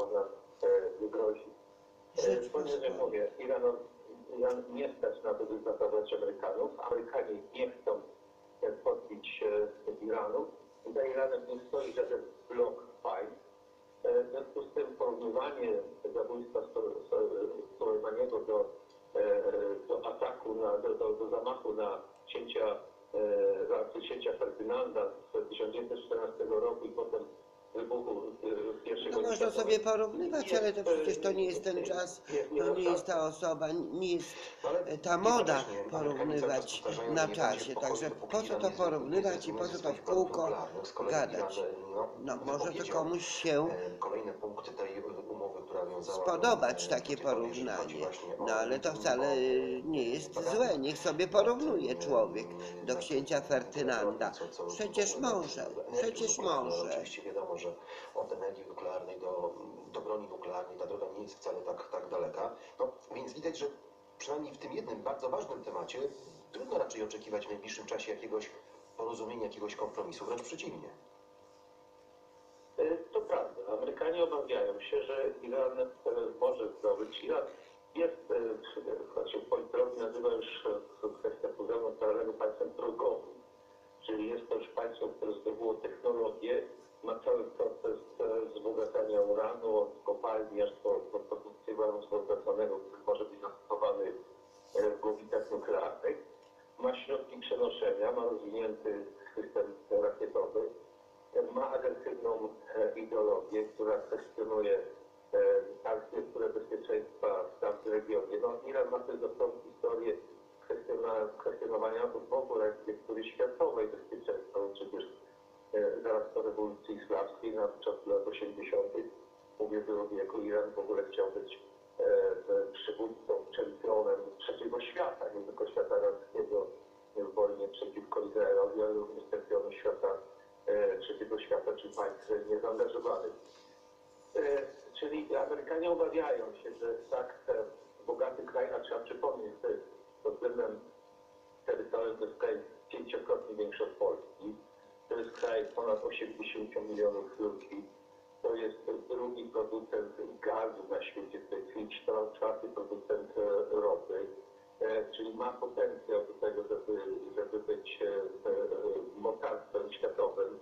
można wygrozić. Ponieważ jak mówię, Iran nie stać na to, by zaatakować Amerykanów. Amerykanie nie chcą podbić się Iranu. I za Iranem nie stoi żaden blok państw. W związku z tym porównywanie zabójstwa Sulejmaniego do ataku, do zamachu na księcia Ferdynanda z 1914 roku i potem wybuchu pierwszego... No można sobie porównywać, ale to przecież to nie jest ten czas, to nie jest ta osoba, nie jest ta moda porównywać na czasie. Także po co to porównywać i po co to w kółko gadać? No może to komuś się spodobać takie porównanie, no ale to wcale nie jest złe, niech sobie porównuje człowiek do księcia Ferdynanda. Przecież może. Oczywiście wiadomo, że od energii nuklearnej do broni nuklearnej ta droga nie jest wcale tak daleka. No, więc widać, że przynajmniej w tym jednym bardzo ważnym temacie trudno raczej oczekiwać w najbliższym czasie jakiegoś porozumienia, jakiegoś kompromisu, wręcz przeciwnie. To prawda. Amerykanie obawiają się, że Iran może zdobyć. Iran jest, choć politologi nazywa już kwestia programu nuklearnego państwem drogowym, czyli jest to już państwo, które zdobyło technologię, ma cały proces wzbogacania uranu od kopalni aż po produkcję uranu wzbogaconego, który może być zastosowany w głowicach nuklearnych. Ma środki przenoszenia, ma rozwinięty system rakietowy, ma agresywną ideologię, która kwestionuje architekturę bezpieczeństwa w tamtym regionie. No, Iran ma też dostępną historię kwestionowania w ogóle architektury światowej bezpieczeństwa. Przecież zaraz po rewolucji islamskiej na początku lat 80. ubiegłego wieku Iran w ogóle chciał być przywódcą, czempionem trzeciego świata, nie tylko świata arabskiego w wojnie przeciwko Izraelowi, ale również czempionem świata trzeciego świata, czy państw niezaangażowanych. Czyli Amerykanie obawiają się, że tak bogaty kraj, a trzeba przypomnieć, że pod względem terytorialnym to jest kraj 5-krotnie większy od Polski. To jest kraj ponad 80 milionów ludzi. To jest drugi producent gazu na świecie, to jest czwarty producent ropy. Czyli ma potencjał do tego, żeby być mocarstwem światowym.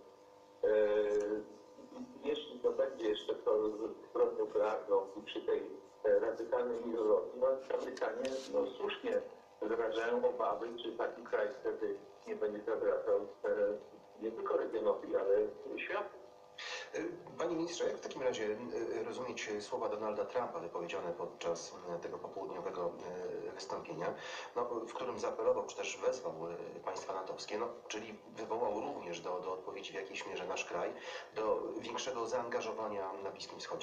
Jeśli to będzie jeszcze broń nuklearną i przy tej radykalnej ideologii, no Amerykanie słusznie wyrażają obawy, czy taki kraj wtedy nie będzie zawracał nie tylko regionowi, ale światu. Panie ministrze, jak w takim razie rozumieć słowa Donalda Trumpa wypowiedziane podczas tego popołudniowego wystąpienia, w którym zaapelował, czy też wezwał państwa natowskie, czyli wywołał również do odpowiedzi w jakiejś mierze nasz kraj, do większego zaangażowania na Bliskim Wschodzie?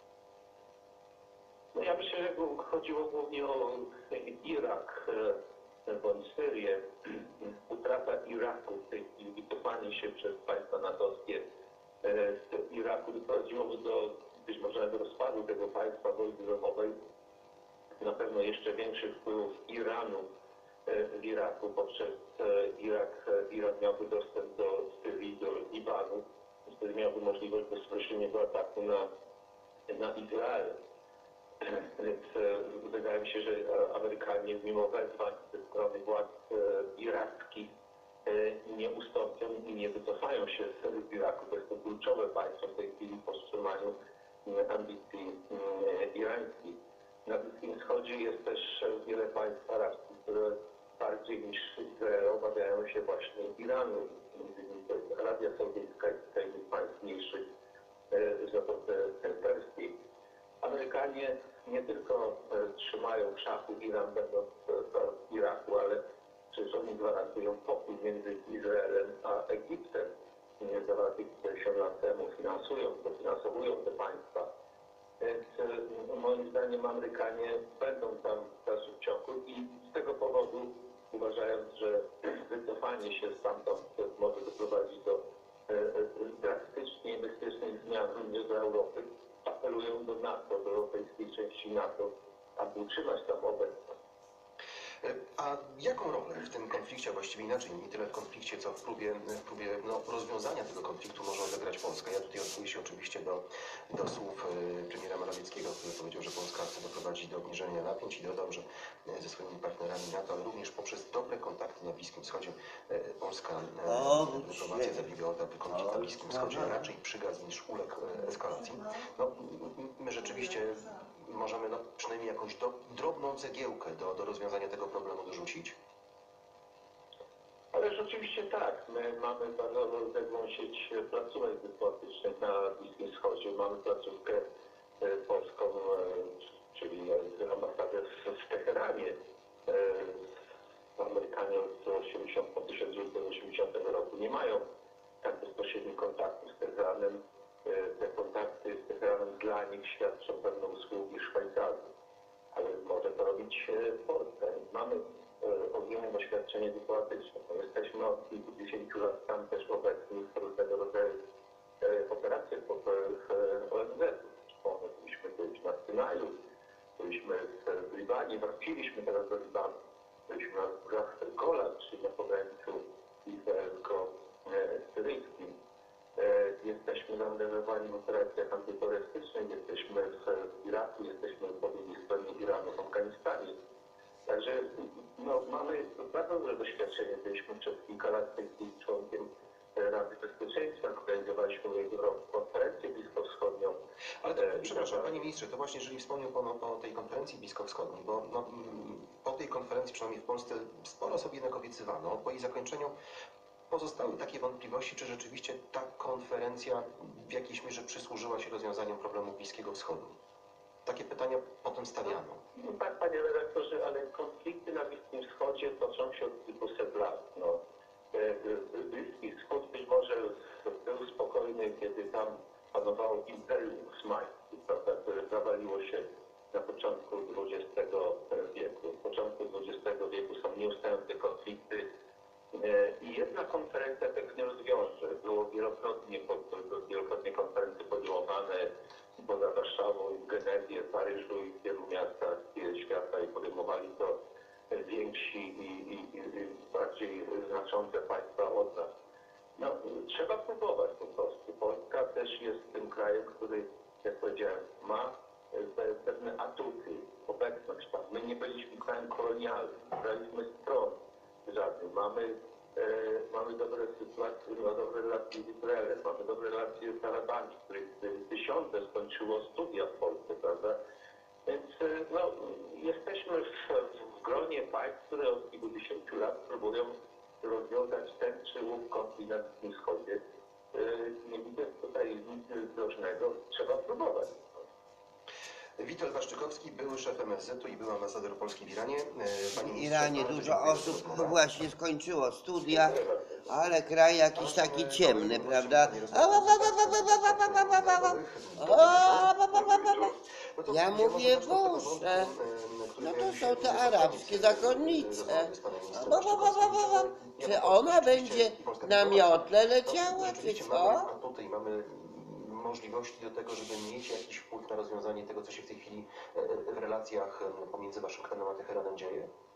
No ja myślę, że chodziło głównie o Irak bądź Syrię. Utrata Iraku w tej chwili, wycofanie się przez państwa natowskie z Iraku doprowadziłoby być może do rozpadu tego państwa wojny domowej. Na pewno jeszcze większych wpływów Iranu w Iraku poprzez Iran miałby dostęp do Syrii, do Libanu, wtedy miałby możliwość bezpośredniego ataku na Izrael. Więc wydaje mi się, że Amerykanie mimo wezwań ze strony władz irackich nie ustąpią i nie wycofają się z Iraku. To jest to kluczowe państwo w tej chwili po wstrzymaniu ambicji irańskich. Na Bliskim Wschodzie jest też wiele państw arabskich, które bardziej niż Izrael obawiają się właśnie Iranu. Między innymi to jest Arabia Saudyjska i innych państw mniejszych z Zatoce Perskiej. Amerykanie nie tylko trzymają w szachu Iran będąc w Iraku, ale przecież oni gwarantują pokój między Izraelem a Egiptem. Zawarty kilkadziesiąt lat temu dofinansowują te państwa. Więc moim zdaniem Amerykanie będą tam w dalszym ciągu i z tego powodu, uważając, że wycofanie się stamtąd może doprowadzić do drastycznie niebezpiecznych zmian również dla Europy, apelują do NATO, do europejskiej części NATO, aby utrzymać tam obecność. A jaką rolę w tym konflikcie, a właściwie inaczej, nie tyle w konflikcie, co w próbie rozwiązania tego konfliktu może odegrać Polska? Ja tutaj odwołuję się oczywiście do słów premiera Morawieckiego, który powiedział, że Polska chce doprowadzić do obniżenia napięć i dodał, że ze swoimi partnerami NATO, ale również poprzez dobre kontakty na Bliskim Wschodzie Polska dyplomacja zabiegała, aby konflikt na Bliskim Wschodzie raczej przygasł niż uległ eskalacji. No, my rzeczywiście możemy przynajmniej jakąś drobną cegiełkę do rozwiązania tego problemu dorzucić. Ale rzeczywiście tak, my mamy bardzo rozległą sieć placówek dyplomatycznych na Bliskim Wschodzie. Mamy placówkę polską, czyli ambasadę w Teheranie. Amerykanie po 1980 roku nie mają tak bezpośrednich kontaktów z Teheranem. Te kontakty z Teheranem dla nich świadczą pewne usługi Szwajcarii, ale może to robić Polska. Mamy olbrzymie doświadczenie dyplomatyczne. Jesteśmy od kilkudziesięciu lat tam też obecni w różnego rodzaju operacjach w ONZ. Byliśmy kiedyś na Synaju, byliśmy w Libanie, wróciliśmy teraz do Libanu. Byliśmy na górach Golan, czyli na pograniczu izraelsko-syryjskim. Jesteśmy zaangażowani w operacjach antyterrorystycznych, jesteśmy w Iraku, jesteśmy po drugiej stronie Iranu w Afganistanie. Także mamy bardzo duże doświadczenie. Byliśmy przez kilka lat w tej chwili członkiem Rady Bezpieczeństwa, organizowaliśmy konferencję bliskowschodnią. Ale to, przepraszam, panie ministrze, to właśnie jeżeli wspomniał pan o tej konferencji bliskowschodniej, bo po tej konferencji, przynajmniej w Polsce, sporo sobie jednak obiecywano. Po jej zakończeniu pozostały takie wątpliwości, czy rzeczywiście ta konferencja w jakiejś mierze przysłużyła się rozwiązaniom problemu Bliskiego Wschodu. Takie pytania potem stawiano. No tak, panie redaktorze, ale konflikty na Bliskim Wschodzie toczą się od kilkuset lat. Bliski Wschód być może był spokojny, kiedy tam panowało Imperium Osmańskie, prawda, które zawaliło się na początku XX wieku. W początku XX wieku są nieustające konflikty i jedna konferencja tego nie rozwiąże. Było wielokrotnie konferencje podejmowane poza Warszawą, w Genewie, w Paryżu i w wielu miastach świata i podejmowali to więksi i bardziej znaczące państwa od nas. Trzeba próbować po prostu. Polska też jest tym krajem, który, jak powiedziałem, ma pewne atuty, obecność tam. My nie byliśmy krajem kolonialnym, nie braliśmy stron żadnych. Mamy dobre sytuacje, dobre relacje z Izraelem, mamy dobre relacje z Arabami, których tysiące skończyło studia w Polsce, prawda? Więc jesteśmy w gronie państw, które od kilkudziesięciu lat próbują rozwiązać ten czy ów konflikt na Bliskim Wschodzie. Nie widzę tutaj nic groźnego, trzeba próbować. Witold Waszczykowski, były szef MSZ-u i był ambasador Polski w Iranie. W Iranie dużo osób właśnie skończyło studia, ale kraj jakiś taki ciemny, prawda? Ja mówię, Boże, no to są te arabskie zakonnice. Czy ona będzie na miotle leciała, czy co? Tutaj mamy możliwości do tego, żeby mieć jakiś wpływ na rozwiązanie tego, co się w tej chwili w relacjach pomiędzy Waszyngtonem a Teheranem dzieje?